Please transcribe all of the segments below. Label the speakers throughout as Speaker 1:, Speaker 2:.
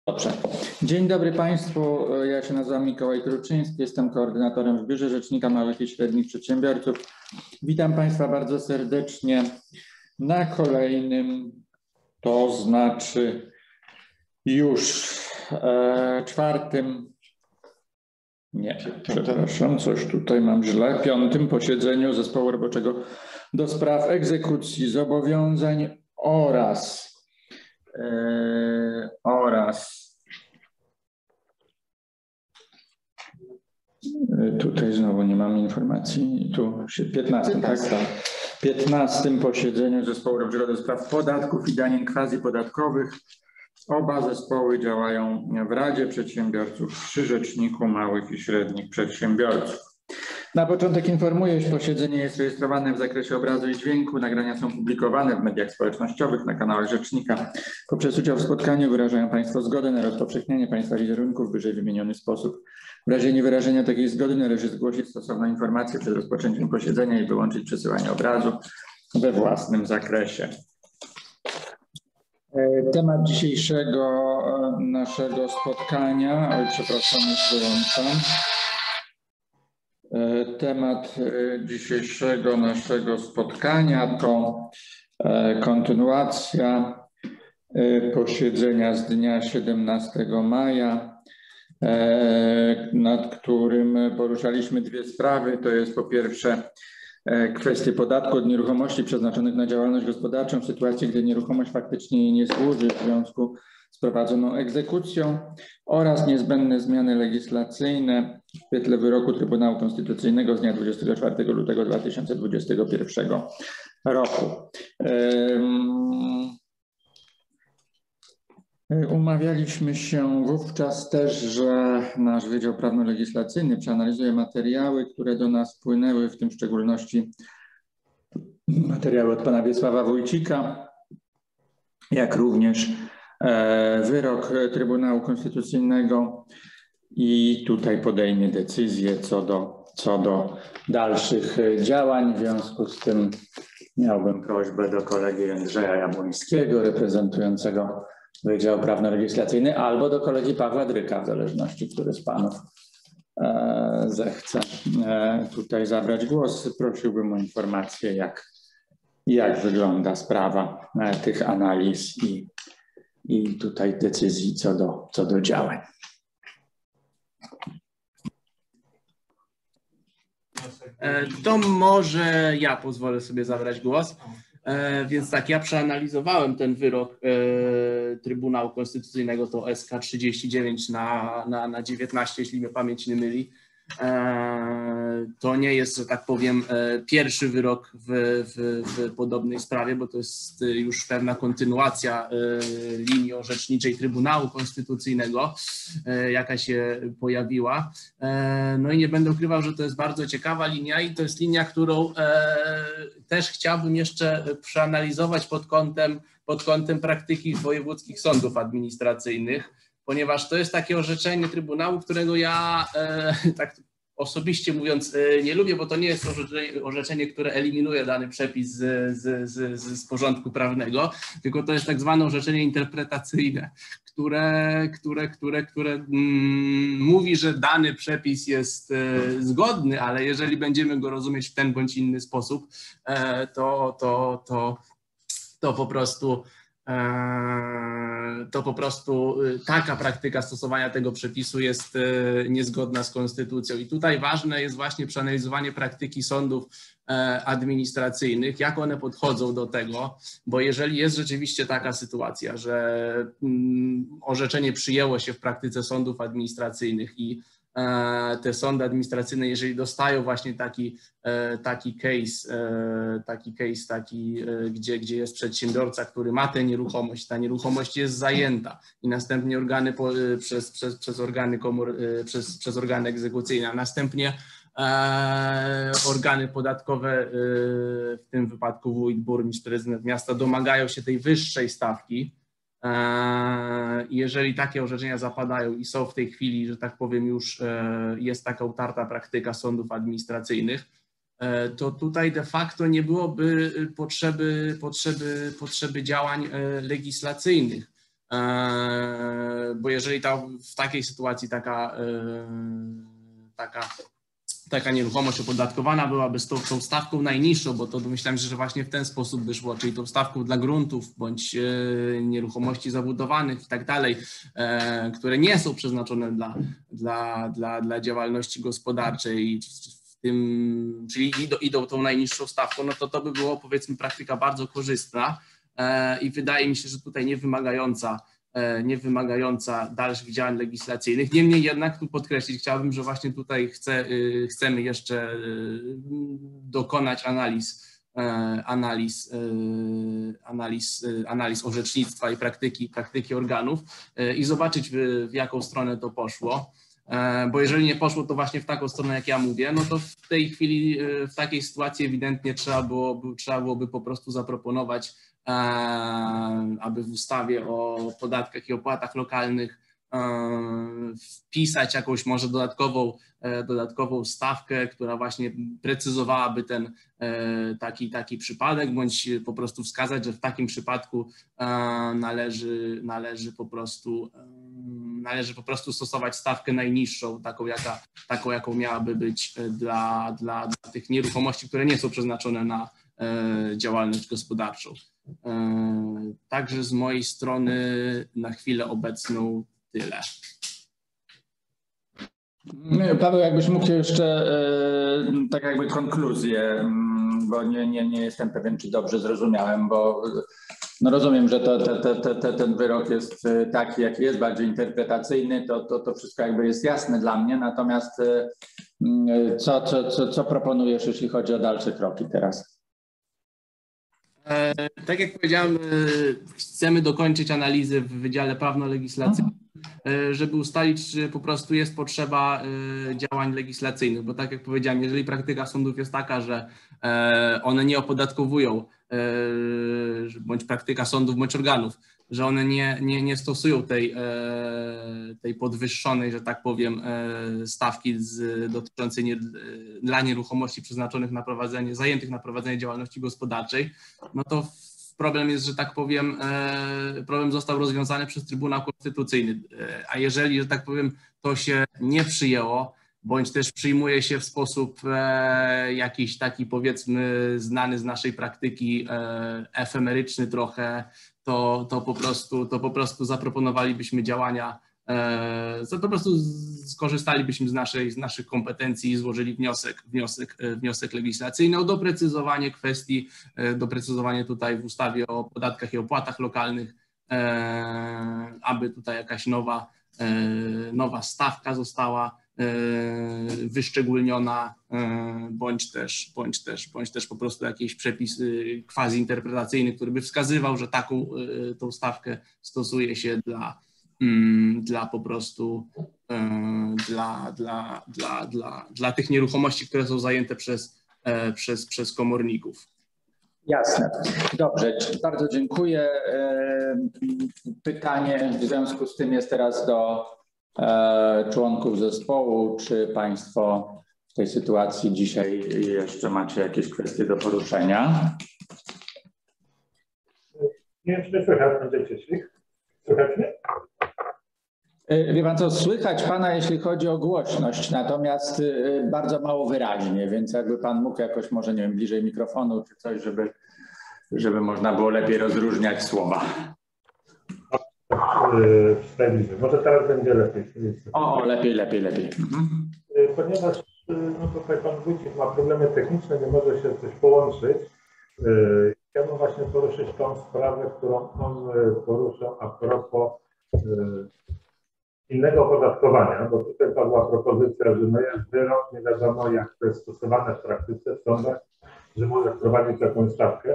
Speaker 1: Dobrze. Dzień dobry Państwu. Ja się nazywam Mikołaj Truczyński, jestem koordynatorem w Biurze Rzecznika Małych i Średnich Przedsiębiorców. Witam Państwa bardzo serdecznie na kolejnym, to znaczy już coś tutaj mam źle, piątym posiedzeniu Zespołu Roboczego do spraw egzekucji zobowiązań oraz tutaj znowu nie mam informacji, tu 15, tak? 15 posiedzeniu Zespołu Roboczego do spraw podatków i danin quasi-podatkowych. Oba zespoły działają w Radzie Przedsiębiorców przy Rzeczniku Małych i Średnich Przedsiębiorców. Na początek informuję, że posiedzenie jest rejestrowane w zakresie obrazu i dźwięku. Nagrania są publikowane w mediach społecznościowych, na kanałach Rzecznika. Poprzez udział w spotkaniu wyrażają Państwo zgodę na rozpowszechnianie Państwa wizerunków w wyżej wymieniony sposób. W razie niewyrażenia takiej zgody należy zgłosić stosowną informację przed rozpoczęciem posiedzenia i wyłączyć przesyłanie obrazu we własnym zakresie. Temat dzisiejszego naszego spotkania, przepraszam, już wyłączam. Temat dzisiejszego naszego spotkania to kontynuacja posiedzenia z dnia 17 maja, nad którym poruszaliśmy dwie sprawy. To jest po pierwsze kwestie podatku od nieruchomości przeznaczonych na działalność gospodarczą w sytuacji, gdy nieruchomość faktycznie jej nie służy w związku z prowadzoną egzekucją oraz niezbędne zmiany legislacyjne w świetle wyroku Trybunału Konstytucyjnego z dnia 24 lutego 2021 roku. Umawialiśmy się wówczas też, że nasz Wydział Prawno-Legislacyjny przeanalizuje materiały, które do nas wpłynęły, w tym w szczególności materiały od pana Wiesława Wójcika, jak również wyrok Trybunału Konstytucyjnego i tutaj podejmie decyzję co do dalszych działań. W związku z tym miałbym prośbę do kolegi Jędrzeja Jabłońskiego, reprezentującego Wydział Prawno-Legislacyjny, albo do kolegi Pawła Dryka, w zależności, który z panów zechce tutaj zabrać głos. Prosiłbym o informację, jak wygląda sprawa tych analiz i tutaj decyzji co do działań.
Speaker 2: To może ja pozwolę sobie zabrać głos. Więc tak, ja przeanalizowałem ten wyrok Trybunału Konstytucyjnego, to SK 39 na 19, jeśli mnie pamięć nie myli. To nie jest, że tak powiem, pierwszy wyrok w podobnej sprawie, bo to jest już pewna kontynuacja linii orzeczniczej Trybunału Konstytucyjnego, jaka się pojawiła. No i nie będę ukrywał, że to jest bardzo ciekawa linia i to jest linia, którą też chciałbym jeszcze przeanalizować pod kątem praktyki wojewódzkich sądów administracyjnych, ponieważ to jest takie orzeczenie Trybunału, którego ja tak osobiście mówiąc nie lubię, bo to nie jest orzeczenie, które eliminuje dany przepis z porządku prawnego, tylko to jest tak zwane orzeczenie interpretacyjne, które mówi, że dany przepis jest zgodny, ale jeżeli będziemy go rozumieć w ten bądź inny sposób, to po prostu taka praktyka stosowania tego przepisu jest niezgodna z konstytucją. I tutaj ważne jest właśnie przeanalizowanie praktyki sądów administracyjnych, jak one podchodzą do tego, bo jeżeli jest rzeczywiście taka sytuacja, że orzeczenie przyjęło się w praktyce sądów administracyjnych i te sądy administracyjne, jeżeli dostają właśnie taki case, gdzie jest przedsiębiorca, który ma tę nieruchomość, ta nieruchomość jest zajęta i następnie organy przez organy egzekucyjne, a następnie organy podatkowe, w tym wypadku wójt, burmistrz, prezydent miasta, domagają się tej wyższej stawki. Jeżeli takie orzeczenia zapadają i są w tej chwili, że tak powiem, już jest taka utarta praktyka sądów administracyjnych, to tutaj de facto nie byłoby potrzeby działań legislacyjnych. bo jeżeli w takiej sytuacji taka nieruchomość opodatkowana byłaby z tą stawką najniższą, bo to myślałem, że właśnie w ten sposób by szło, czyli tą stawką dla gruntów bądź nieruchomości zabudowanych i tak dalej, które nie są przeznaczone dla działalności gospodarczej, czyli idą tą najniższą stawką, no to by było, powiedzmy, praktyka bardzo korzystna i wydaje mi się, że tutaj nie wymagająca dalszych działań legislacyjnych. Niemniej jednak tu podkreślić chciałbym, że właśnie tutaj chcemy jeszcze dokonać analiz orzecznictwa i praktyki organów i zobaczyć, w jaką stronę to poszło. Bo jeżeli nie poszło to właśnie w taką stronę, jak ja mówię, no to w tej chwili, w takiej sytuacji ewidentnie trzeba byłoby po prostu zaproponować, aby w ustawie o podatkach i opłatach lokalnych wpisać jakąś może dodatkową stawkę, która właśnie precyzowałaby ten taki przypadek, bądź po prostu wskazać, że w takim przypadku należy po prostu stosować stawkę najniższą, taką jaką miałaby być dla tych nieruchomości, które nie są przeznaczone na działalność gospodarczą. Także z mojej strony na chwilę obecną tyle.
Speaker 1: Paweł, jakbyś mógł jeszcze tak jakby konkluzję, bo nie jestem pewien, czy dobrze zrozumiałem, bo no rozumiem, że ten wyrok jest taki, jaki jest, bardziej interpretacyjny, to wszystko jakby jest jasne dla mnie, natomiast co proponujesz, jeśli chodzi o dalsze kroki teraz?
Speaker 2: Tak jak powiedziałem, chcemy dokończyć analizę w Wydziale Prawno-Legislacyjnym, żeby ustalić, czy po prostu jest potrzeba działań legislacyjnych, bo tak jak powiedziałem, jeżeli praktyka sądów jest taka, że one nie opodatkowują, bądź praktyka sądów, bądź organów, że one nie stosują tej podwyższonej, że tak powiem, stawki dotyczącej dla nieruchomości przeznaczonych na prowadzenie, zajętych na prowadzenie działalności gospodarczej, no to problem jest, że tak powiem, problem został rozwiązany przez Trybunał Konstytucyjny, a jeżeli, że tak powiem, to się nie przyjęło, bądź też przyjmuje się w sposób jakiś taki, powiedzmy, znany z naszej praktyki, efemeryczny trochę, to po prostu zaproponowalibyśmy działania, po prostu skorzystalibyśmy z naszych kompetencji i złożyli wniosek legislacyjny o doprecyzowanie kwestii, doprecyzowanie tutaj w ustawie o podatkach i opłatach lokalnych, aby tutaj jakaś nowa stawka została wyszczególniona, bądź też po prostu jakiś przepis quasi-interpretacyjny, który by wskazywał, że tą stawkę stosuje się dla po prostu dla tych nieruchomości, które są zajęte przez komorników.
Speaker 1: Jasne. Dobrze, bardzo dziękuję. Pytanie w związku z tym jest teraz do członków zespołu. Czy Państwo w tej sytuacji dzisiaj jeszcze macie jakieś kwestie do poruszenia?
Speaker 3: Nie wiem, czy mnie słychać, Andrzej Cieślik. Słychać mnie?
Speaker 1: Wie Pan co, słychać Pana, jeśli chodzi o głośność, natomiast bardzo mało wyraźnie, więc jakby Pan mógł jakoś może, nie wiem, bliżej mikrofonu czy coś, żeby można było lepiej rozróżniać słowa.
Speaker 3: Może teraz będzie lepiej.
Speaker 1: O, lepiej. Mhm.
Speaker 3: Ponieważ no tutaj Pan Wójcik ma problemy techniczne, nie może się coś połączyć. Chciałbym właśnie poruszyć tą sprawę, którą on poruszył a propos innego opodatkowania, bo tutaj padła propozycja, że no jest wyrok, nie wiadomo jak to jest stosowane w praktyce w sądach, że może wprowadzić jakąś stawkę.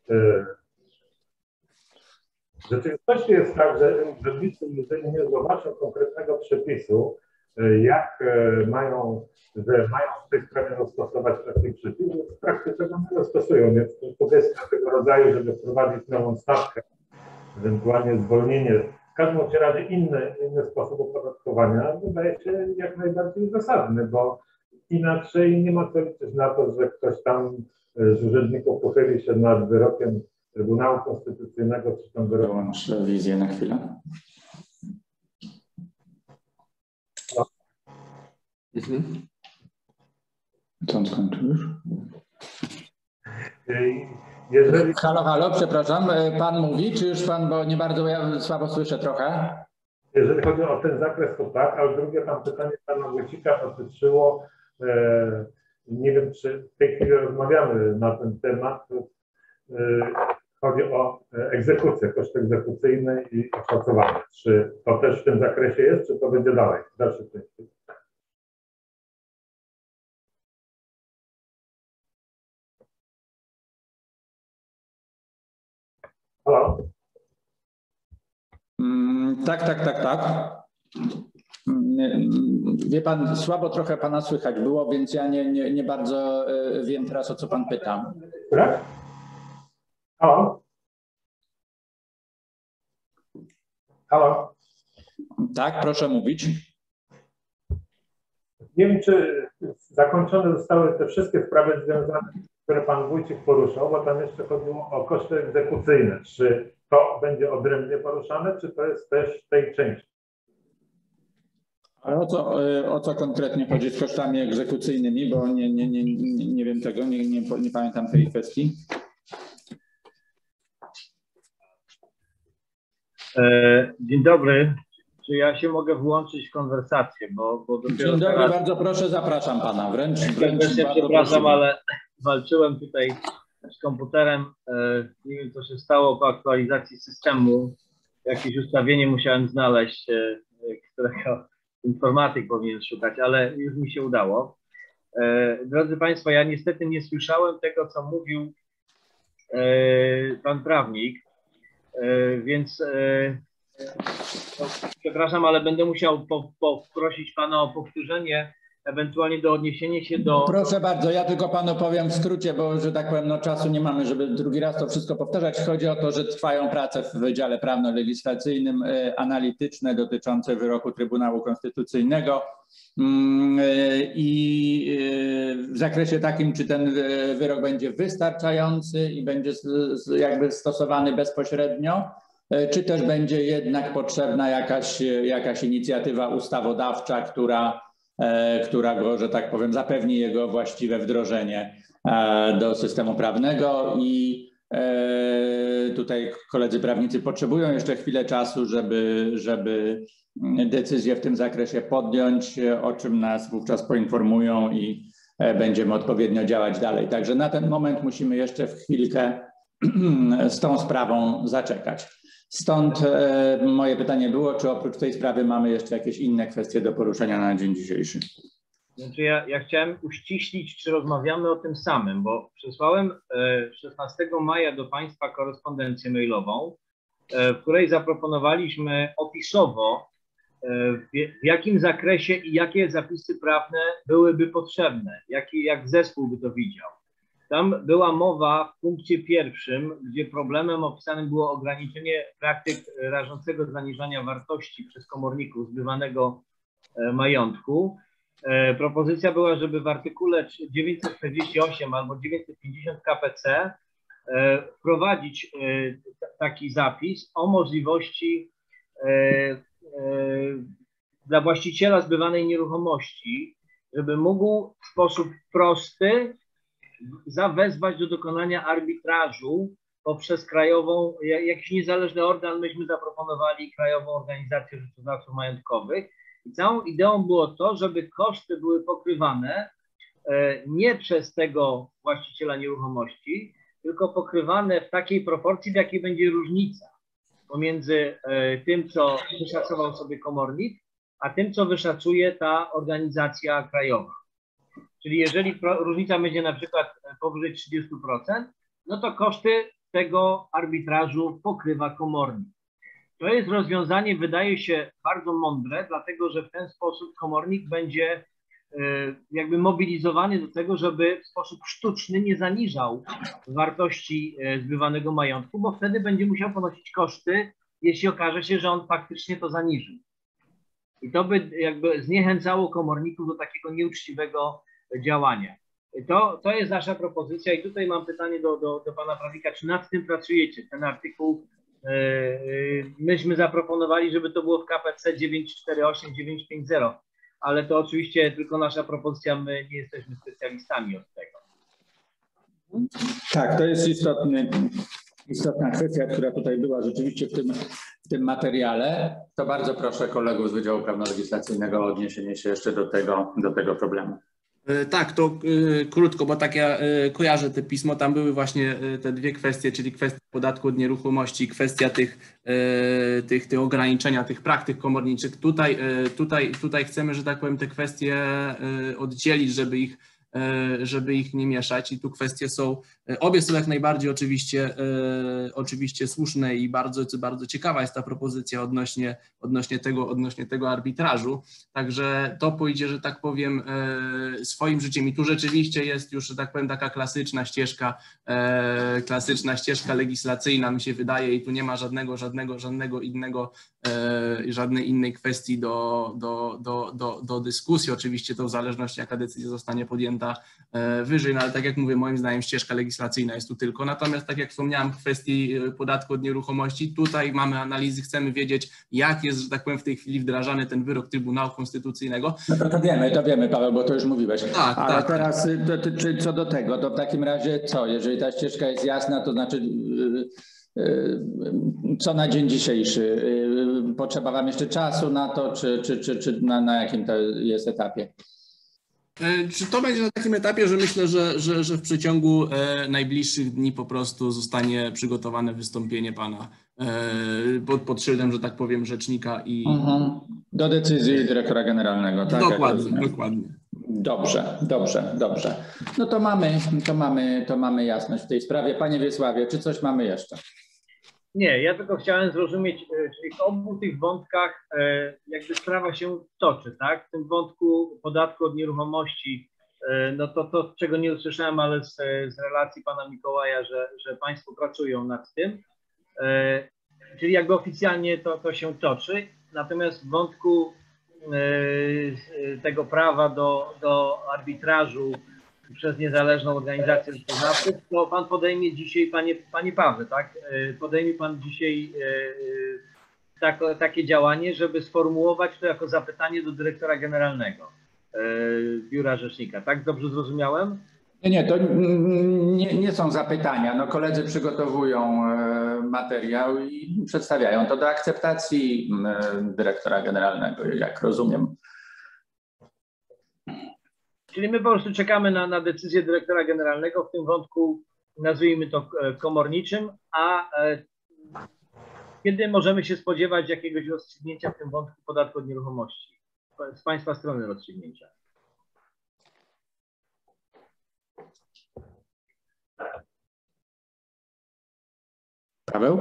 Speaker 3: W rzeczywistości jest tak, że urzędnicy, jeżeli nie zobaczą konkretnego przepisu, jak mają w tej sprawie stosować taki przepis, w praktyce go nie stosują, więc powiedzmy tego rodzaju, żeby wprowadzić nową stawkę, ewentualnie zwolnienie, w każdym razie inny sposób opodatkowania wydaje się jak najbardziej zasadny, bo inaczej nie ma co liczyć na to, że ktoś tam z urzędników pochyli się nad wyrokiem Trybunału Konstytucyjnego, czy tam wyroku.
Speaker 1: Wyłącz wizję na chwilę. Co on skończył już?
Speaker 3: Jeżeli,
Speaker 1: Halo, halo, przepraszam, pan mówi, czy już pan, bo nie bardzo, ja słabo słyszę trochę.
Speaker 3: jeżeli chodzi o ten zakres, to tak, ale drugie tam pytanie pana Wójcika dotyczyło, nie wiem, czy w tej chwili rozmawiamy na ten temat, chodzi o egzekucję, koszty egzekucyjne i oszacowanie. Czy to też w tym zakresie jest, czy to będzie dalej, w dalszej części? Halo?
Speaker 1: Tak. Wie pan, słabo trochę pana słychać było, więc ja nie bardzo wiem teraz, o co pan pyta.
Speaker 3: Tak? Halo? Halo?
Speaker 1: Tak, proszę mówić.
Speaker 3: Nie wiem, czy zakończone zostały te wszystkie sprawy związane, które pan Wójcik poruszał, bo tam jeszcze chodziło o koszty egzekucyjne. Czy to będzie odrębnie poruszane, czy to jest też w tej części?
Speaker 1: Ale o co konkretnie chodzi z kosztami egzekucyjnymi, bo nie wiem tego, nie pamiętam tej kwestii.
Speaker 4: Dzień dobry. Czy ja się mogę włączyć w konwersację? Bo
Speaker 1: Dzień dobry, teraz... bardzo proszę, zapraszam pana. Wręcz
Speaker 4: przepraszam, ale walczyłem tutaj z komputerem. Nie wiem, co się stało po aktualizacji systemu. Jakieś ustawienie musiałem znaleźć, którego informatyk powinien szukać, ale już mi się udało. Drodzy Państwo, ja niestety nie słyszałem tego, co mówił pan prawnik, więc przepraszam, ale będę musiał poprosić pana o powtórzenie, ewentualnie do odniesienia się do...
Speaker 1: Proszę bardzo, ja tylko panu powiem w skrócie, bo że tak powiem, no czasu nie mamy, żeby drugi raz to wszystko powtarzać. Chodzi o to, że trwają prace w Wydziale Prawno-Legislacyjnym analityczne dotyczące wyroku Trybunału Konstytucyjnego i w zakresie takim, czy ten wyrok będzie wystarczający i będzie jakby stosowany bezpośrednio, czy też będzie jednak potrzebna jakaś inicjatywa ustawodawcza, która go, że tak powiem, zapewni jego właściwe wdrożenie do systemu prawnego i tutaj koledzy prawnicy potrzebują jeszcze chwilę czasu, żeby decyzję w tym zakresie podjąć, o czym nas wówczas poinformują i będziemy odpowiednio działać dalej. Także na ten moment musimy jeszcze w chwilkę z tą sprawą zaczekać. Stąd moje pytanie było, czy oprócz tej sprawy mamy jeszcze jakieś inne kwestie do poruszenia na dzień dzisiejszy?
Speaker 4: Znaczy ja chciałem uściślić, czy rozmawiamy o tym samym, bo przesłałem 16 maja do Państwa korespondencję mailową, w której zaproponowaliśmy opisowo, w jakim zakresie i jakie zapisy prawne byłyby potrzebne, jak zespół by to widział. Tam była mowa w punkcie pierwszym, gdzie problemem opisanym było ograniczenie praktyk rażącego zaniżania wartości przez komorników zbywanego majątku. Propozycja była, żeby w artykule 948 albo 950 KPC wprowadzić taki zapis o możliwości dla właściciela zbywanej nieruchomości, żeby mógł w sposób prosty zawezwać do dokonania arbitrażu poprzez krajową, jakiś niezależny organ, myśmy zaproponowali Krajową Organizację Rzeczoznawców Majątkowych i całą ideą było to, żeby koszty były pokrywane nie przez tego właściciela nieruchomości, tylko pokrywane w takiej proporcji, w jakiej będzie różnica pomiędzy tym, co wyszacował sobie komornik, a tym, co wyszacuje ta organizacja krajowa. Czyli jeżeli różnica będzie na przykład powyżej 30%, no to koszty tego arbitrażu pokrywa komornik. To jest rozwiązanie, wydaje się, bardzo mądre, dlatego że w ten sposób komornik będzie jakby mobilizowany do tego, żeby w sposób sztuczny nie zaniżał wartości zbywanego majątku, bo wtedy będzie musiał ponosić koszty, jeśli okaże się, że on faktycznie to zaniżył. I to by jakby zniechęcało komorników do takiego nieuczciwego działania. To jest nasza propozycja i tutaj mam pytanie do pana prawnika, czy nad tym pracujecie? Ten artykuł myśmy zaproponowali, żeby to było w KPC 948, 950, ale to oczywiście tylko nasza propozycja, my nie jesteśmy specjalistami od tego.
Speaker 1: Tak, to jest istotna kwestia, która tutaj była rzeczywiście w tym materiale. To bardzo proszę kolegów z Wydziału Prawno-Legislacyjnego o odniesienie się jeszcze do tego problemu.
Speaker 2: Tak, to krótko, bo tak ja kojarzę te pismo, tam były właśnie te dwie kwestie, czyli kwestia podatku od nieruchomości i kwestia tych ograniczenia, tych praktyk komorniczych. Tutaj chcemy, że tak powiem, te kwestie oddzielić, żeby ich nie mieszać i tu kwestie są, obie są jak najbardziej oczywiście słuszne i bardzo ciekawa jest ta propozycja odnośnie tego arbitrażu, także to pójdzie, że tak powiem, swoim życiem i tu rzeczywiście jest już, że tak powiem, taka klasyczna ścieżka legislacyjna, mi się wydaje, i tu nie ma żadnej innej kwestii do dyskusji, oczywiście to w zależności jaka decyzja zostanie podjęta wyżej, no ale tak jak mówię, moim zdaniem ścieżka legislacyjna jest tu tylko. Natomiast tak jak wspomniałem, w kwestii podatku od nieruchomości, tutaj mamy analizy, chcemy wiedzieć, jak jest, że tak powiem, w tej chwili wdrażany ten wyrok Trybunału Konstytucyjnego.
Speaker 1: No to wiemy, Paweł, bo to już mówiłeś.
Speaker 2: Tak,
Speaker 1: ale
Speaker 2: tak.
Speaker 1: Teraz co do tego, to w takim razie co? Jeżeli ta ścieżka jest jasna, to znaczy co na dzień dzisiejszy? Potrzeba wam jeszcze czasu na to, czy na jakim to jest etapie?
Speaker 2: Czy to będzie na takim etapie, że myślę, że w przeciągu najbliższych dni po prostu zostanie przygotowane wystąpienie pana pod szyldem, że tak powiem, rzecznika i...
Speaker 1: Do decyzji dyrektora generalnego, tak?
Speaker 2: Dokładnie.
Speaker 1: Dobrze. No to mamy jasność w tej sprawie. Panie Wiesławie, czy coś mamy jeszcze?
Speaker 4: Nie, ja tylko chciałem zrozumieć, czyli w obu tych wątkach jakby sprawa się toczy, tak? W tym wątku podatku od nieruchomości, no to czego nie usłyszałem, ale z relacji pana Mikołaja, że państwo pracują nad tym, czyli jakby oficjalnie to się toczy, natomiast w wątku tego prawa do arbitrażu przez niezależną organizację wykonawców, to pan podejmie dzisiaj, panie Pawle, tak? Podejmie pan dzisiaj takie działanie, żeby sformułować to jako zapytanie do dyrektora generalnego Biura Rzecznika. Tak dobrze zrozumiałem?
Speaker 1: Nie, to nie są zapytania. No, koledzy przygotowują materiał i przedstawiają to do akceptacji dyrektora generalnego, jak rozumiem.
Speaker 4: Czyli my po prostu czekamy na decyzję dyrektora generalnego w tym wątku, nazwijmy to komorniczym, a kiedy możemy się spodziewać jakiegoś rozstrzygnięcia w tym wątku podatku od nieruchomości? Z państwa strony rozstrzygnięcia.
Speaker 1: Paweł?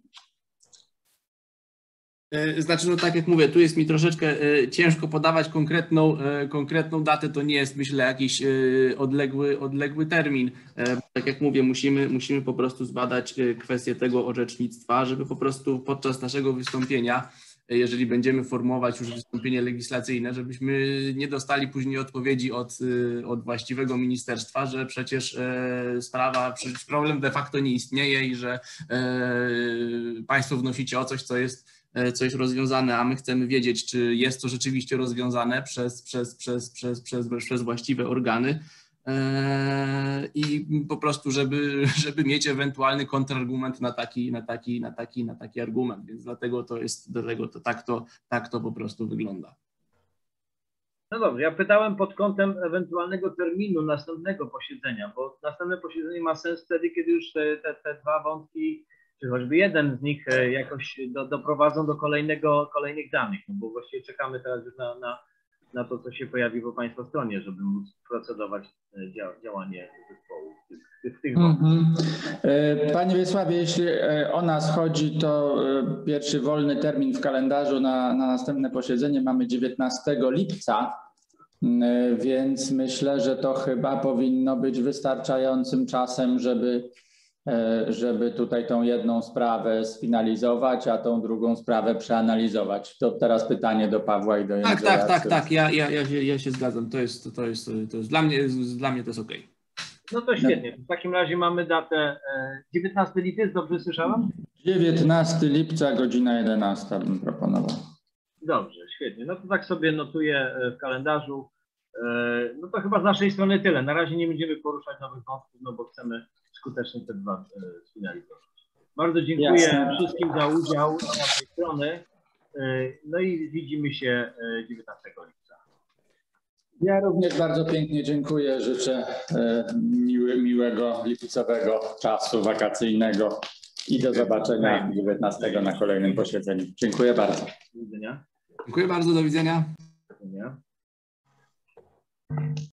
Speaker 2: Znaczy, no tak jak mówię, tu jest mi troszeczkę ciężko podawać konkretną datę, to nie jest, myślę, jakiś odległy termin. Tak jak mówię, musimy po prostu zbadać kwestię tego orzecznictwa, żeby po prostu podczas naszego wystąpienia, jeżeli będziemy formułować już wystąpienie legislacyjne, żebyśmy nie dostali później odpowiedzi od właściwego ministerstwa, że przecież problem de facto nie istnieje i że państwo wnosicie o coś, co jest rozwiązane, a my chcemy wiedzieć, czy jest to rzeczywiście rozwiązane przez właściwe organy i po prostu, żeby mieć ewentualny kontrargument na taki argument, więc dlatego tak to po prostu wygląda.
Speaker 4: No dobrze, ja pytałem pod kątem ewentualnego terminu następnego posiedzenia, bo następne posiedzenie ma sens wtedy, kiedy już te dwa wątki, czy choćby jeden z nich jakoś doprowadzą do kolejnych danych, no bo właściwie czekamy teraz już na to, co się pojawi po państwa stronie, żeby móc procedować działanie zespołu w tych wątkach.
Speaker 1: Panie Wiesławie, jeśli o nas chodzi, to pierwszy wolny termin w kalendarzu na następne posiedzenie mamy 19 lipca, więc myślę, że to chyba powinno być wystarczającym czasem, żeby żeby tutaj tą jedną sprawę sfinalizować, a tą drugą sprawę przeanalizować. To teraz pytanie do Pawła i do Jędrzeja.
Speaker 2: Tak. Ja się zgadzam. To jest dla mnie to jest OK.
Speaker 4: No to świetnie. W takim razie mamy datę 19 lipiec, dobrze słyszałem?
Speaker 1: 19 lipca, godzina 11 bym proponował.
Speaker 4: Dobrze, świetnie. No to tak sobie notuję w kalendarzu. No to chyba z naszej strony tyle. Na razie nie będziemy poruszać nowych wątków, no bo chcemy skutecznie te dwa sfinalizować. Bardzo dziękuję wszystkim za udział z naszej strony. No i widzimy się 19 lipca.
Speaker 1: Ja również bardzo pięknie dziękuję. Życzę miłego lipcowego czasu wakacyjnego i do zobaczenia 19 na kolejnym posiedzeniu. Dziękuję bardzo.
Speaker 4: Do widzenia.
Speaker 2: Dziękuję bardzo, do widzenia.
Speaker 4: Do widzenia.